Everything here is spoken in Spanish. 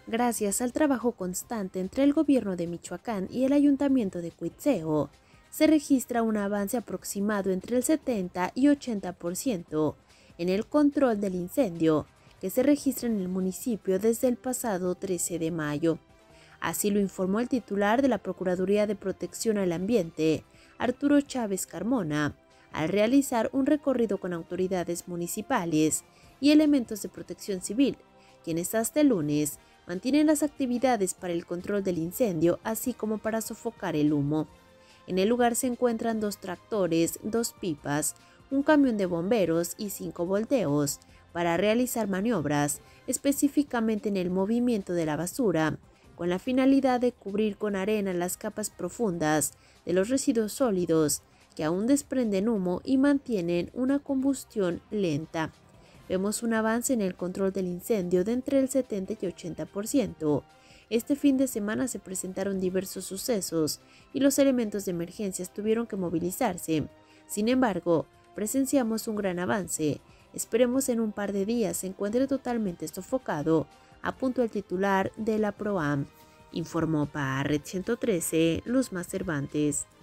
Gracias al trabajo constante entre el gobierno de Michoacán y el ayuntamiento de Cuitzeo, se registra un avance aproximado entre el 70 y 80% en el control del incendio que se registra en el municipio desde el pasado 13 de mayo. Así lo informó el titular de la Procuraduría de Protección al Ambiente, Arturo Chávez Carmona, al realizar un recorrido con autoridades municipales y elementos de protección civil, quienes hasta el lunes mantienen las actividades para el control del incendio, así como para sofocar el humo. En el lugar se encuentran 2 tractores, 2 pipas, un camión de bomberos y 5 volteos para realizar maniobras, específicamente en el movimiento de la basura, con la finalidad de cubrir con arena las capas profundas de los residuos sólidos que aún desprenden humo y mantienen una combustión lenta. Vemos un avance en el control del incendio de entre el 70 y 80%. Este fin de semana se presentaron diversos sucesos y los elementos de emergencias tuvieron que movilizarse. Sin embargo, presenciamos un gran avance. Esperemos en un par de días se encuentre totalmente sofocado, apuntó el titular de la PROAM. Informó para Red 113, Luzma Cervantes.